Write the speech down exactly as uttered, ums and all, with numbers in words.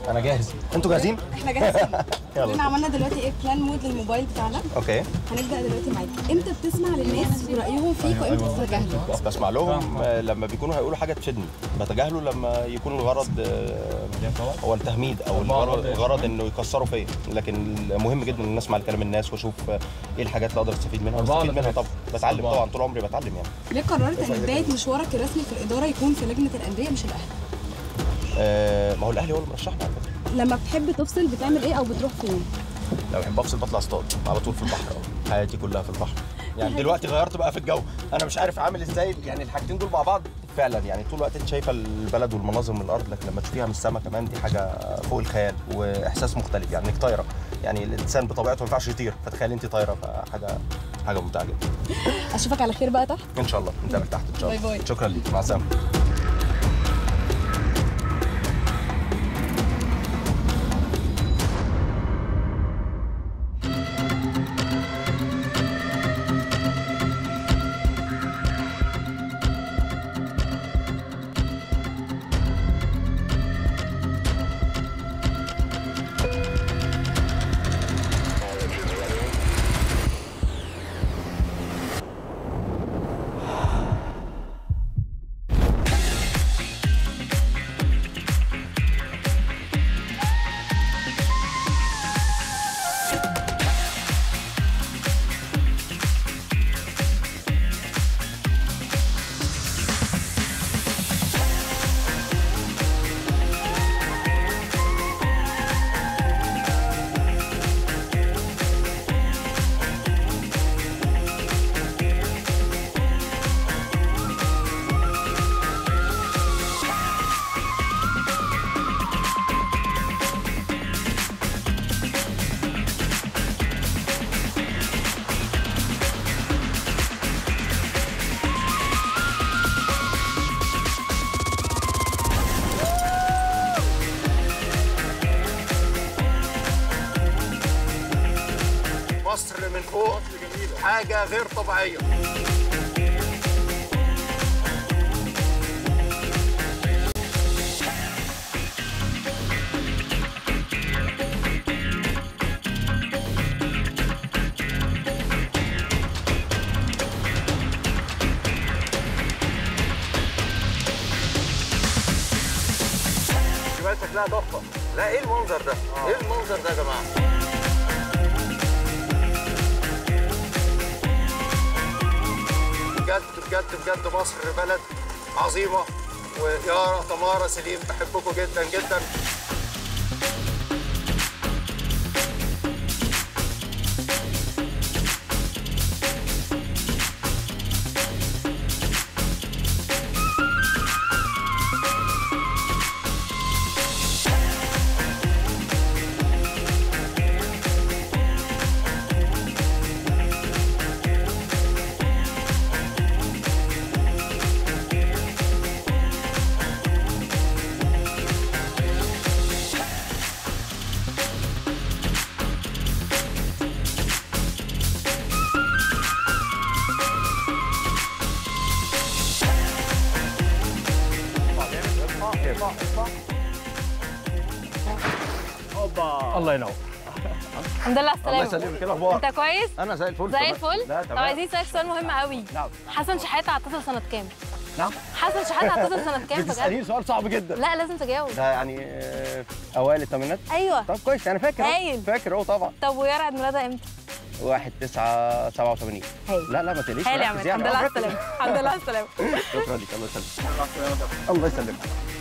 انا جاهز. انتوا جاهزين؟ احنا جاهزين. يلا. احنا عملنا دلوقتي ايه بلان مود للموبايل بتاعنا. اوكي. هنبدا دلوقتي معاك. امتى بتسمع للناس ورايهم فيك وامتى بتتجاهلوا؟ بسمع لهم لما بيكونوا هيقولوا حاجه تفيدني، بتجاهله لما يكون الغرض هو التهميد او الغرض, الغرض انه يكسروا فيا، لكن مهم جدا ان اسمع لكلام الناس واشوف ايه الحاجات اللي اقدر استفيد منها. بستفيد منها طبعا، بتعلم طبعا، طول عمري بتعلم يعني. ليه قررت ان بدايه مشوارك الرسمي في الاداره يكون في لجنه الانديه مش الاهلي؟ آه ما هو الاهلي هو اللي مرشحني على فكره. لما بتحب تفصل بتعمل ايه او بتروح فين؟ لو بحب افصل بطلع اصطاد على طول في البحر. حياتي كلها في البحر يعني. دلوقتي غيرت بقى في الجو، انا مش عارف عامل ازاي يعني الحاجتين دول مع بعض فعلا يعني. طول الوقت انت شايفه البلد والمناظر من الارض، لكن لما تشوفيها من السماء كمان دي حاجه فوق الخيال واحساس مختلف يعني. انك طايره يعني، الانسان بطبيعته ما ينفعش يطير، فتخيلي انت طايره، فحاجه حاجه ممتعه جدا. اشوفك على خير بقى تحت ان شاء الله، نتقابل تحت ان شاء الله. باي باي. شكرا ليك، مع السلامه. مصر من فوق حاجة غير طبيعية. شباب شكلها تحفة. لا ايه المنظر ده؟ آه. ايه المنظر ده يا جماعة؟ بجد بجد بجد مصر بلد عظيمة، ويارا تمارا سليم بحبكم جدا جدا. اوبا الله ينور. الحمد لله على السلامة. الله يسلمك. ايه الاخبار؟ انت كويس؟ انا زي الفل. زي الفل؟ لا طب تمام. عايزين نسألك سؤال مهم قوي. نعم. حسن شحاتة اعتزل سنة كام؟ نعم. حسن شحاتة اعتزل سنة كام بجد؟ بتسأليني سؤال صعب جدا. لا لازم تجاوب. ده يعني آه، اوائل الثمانينات. ايوه. طب كويس، انا فاكر. هايل. فاكر اهو طبعا. طب ويارا عيد ميلادها امتى؟ واحد تسعة سبعة وثمانين. هايل. لا لا ما تقلقيش. هايل يا عماد. الحمد لله على السلامة. الحمد لله على السلامة. شكرا لك. الله يسلمك. الله يسلمك.